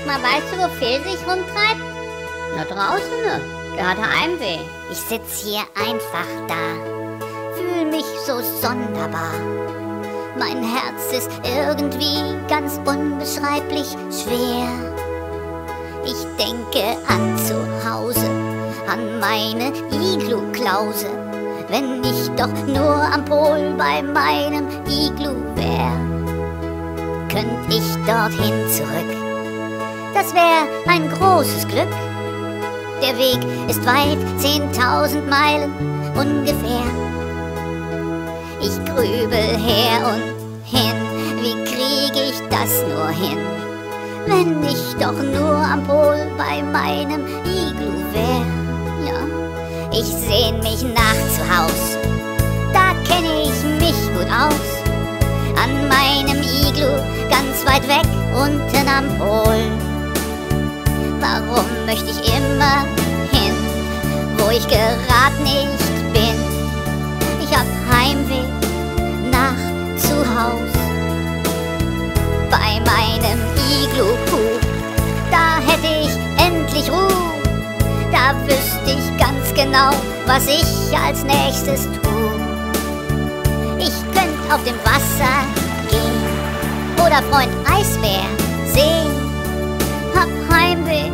Sag mal, weißt du, wo Phil sich rumtreibt? Na draußen, ne? Der hatte Heimweh. Ich sitz hier einfach da, fühl mich so sonderbar. Mein Herz ist irgendwie ganz unbeschreiblich schwer. Ich denke an zu Hause, an meine Iglu-Klause. Wenn ich doch nur am Pol bei meinem Iglu wär, könnt ich dorthin zurück. Das wär ein großes Glück. Der Weg ist weit, 10.000 Meilen ungefähr. Ich grübel her und hin, wie krieg ich das nur hin? Wenn ich doch nur am Pol bei meinem Iglu wär, ja. Ich sehn mich nach zu Haus, da kenn ich mich gut aus. An meinem Iglu, ganz weit weg, unten am Pol. Warum möchte ich immer hin, wo ich gerade nicht bin? Ich hab Heimweh nach zu Haus. Bei meinem Iglu, da hätte ich endlich Ruhe. Da wüsste ich ganz genau, was ich als nächstes tu. Ich könnt auf dem Wasser gehen oder Freund Eisbär sehen. Hab Heimweh,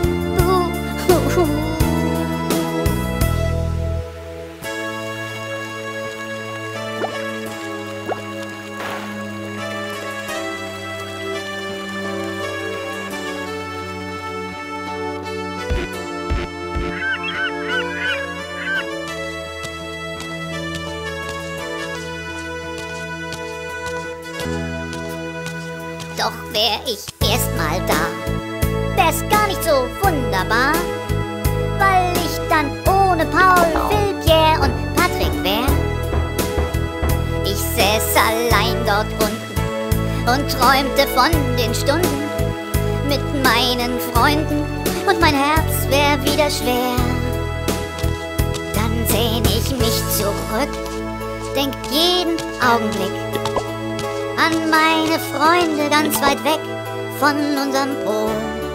Doch wär ich erst mal da, wär's gar nicht so wunderbar, weil ich dann ohne Paul, Phil, Pierre und Patrick wär. Ich säß allein dort unten und träumte von den Stunden mit meinen Freunden und mein Herz wär wieder schwer. Dann sehn ich mich zurück, denk jeden Augenblick an meine Freunde ganz weit weg von unserem Pol.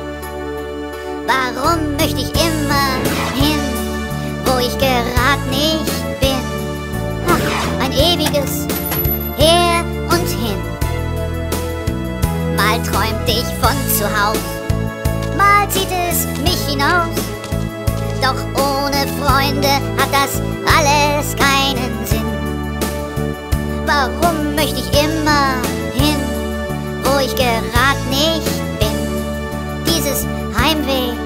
Warum möchte ich immer hin, wo ich gerade nicht bin? Ach, ein ewiges Her und Hin. Mal träumt ich von zu Haus, mal zieht es mich hinaus. Doch ohne Freunde hat das alles keinen Sinn. Warum möchte ich immer hin, wo ich gerade nicht bin? Dieses Heimweh